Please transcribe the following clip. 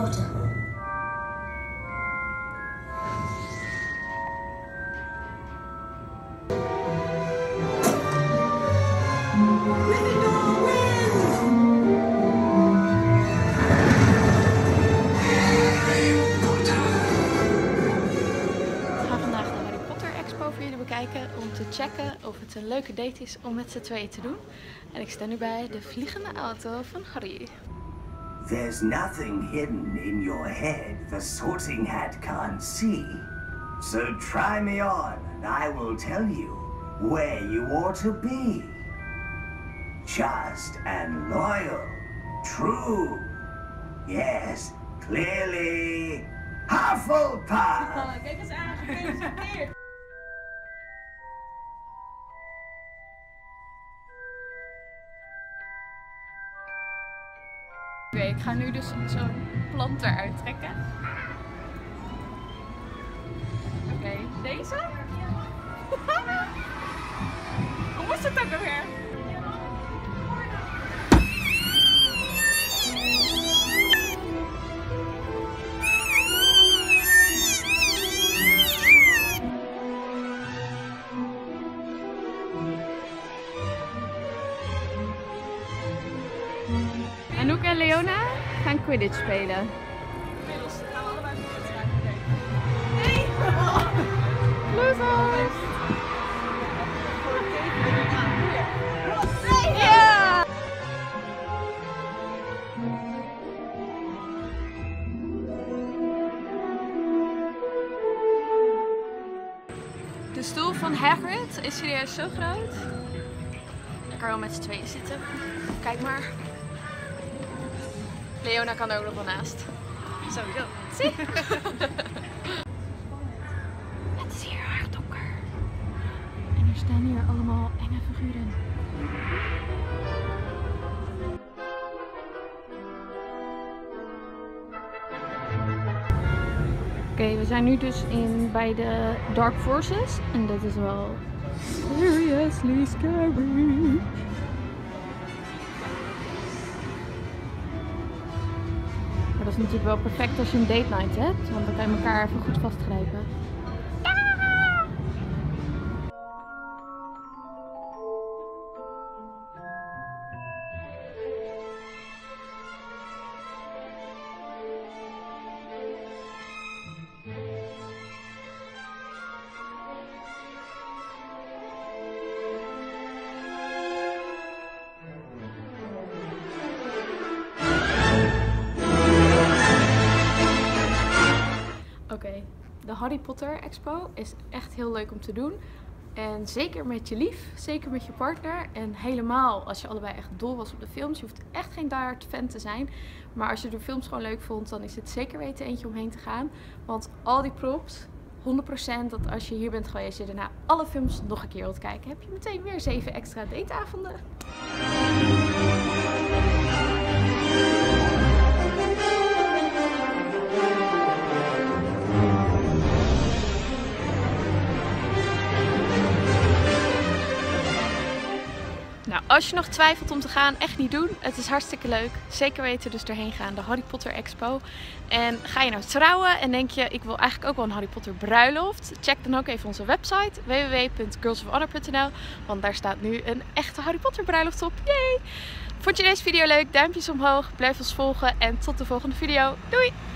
Potter. Bekijken om te checken of het een leuke date is om met z'n tweeën te doen. En ik sta nu bij de vliegende auto van Harry. There's nothing hidden in your head the Sorting Hat can't see. So try me on and I will tell you where you ought to be. Just and loyal. True. Yes, clearly. Hufflepuff! Kijk eens aan, gefeliciteerd! Oké, ik ga nu dus zo'n plant eruit trekken. Oké, deze? Hoe moest het ook alweer? Anouk en Leona gaan Quidditch spelen. Inmiddels gaan we allebei voor het nee! Losers! Nee! Ja! De stoel van Hagrid is serieus zo groot. Ik kan wel met z'n tweeën zitten. Kijk maar. Leona kan er ook nog wel naast. Sowieso. Zie? Het is hier erg donker. En er staan hier allemaal enge figuren. Oké, we zijn nu dus bij de Dark Forces. En dit is wel seriously scary. Dat is natuurlijk wel perfect als je een date night hebt, want dan kan je elkaar even goed vastgrijpen. Oké, de Harry Potter Expo is echt heel leuk om te doen. En zeker met je lief, zeker met je partner. En helemaal als je allebei echt dol was op de films. Je hoeft echt geen diehard fan te zijn. Maar als je de films gewoon leuk vond, dan is het zeker weten eentje om heen te gaan. Want al die props, 100% dat als je hier bent geweest, je daarna alle films nog een keer wilt kijken, heb je meteen weer 7 extra dateavonden. Nou, als je nog twijfelt om te gaan, echt niet doen. Het is hartstikke leuk. Zeker weten dus erheen gaan, de Harry Potter Expo. En ga je nou trouwen en denk je, ik wil eigenlijk ook wel een Harry Potter bruiloft? Check dan ook even onze website www.girlsofhonor.nl, want daar staat nu een echte Harry Potter bruiloft op. Yay! Vond je deze video leuk? Duimpjes omhoog, blijf ons volgen en tot de volgende video. Doei!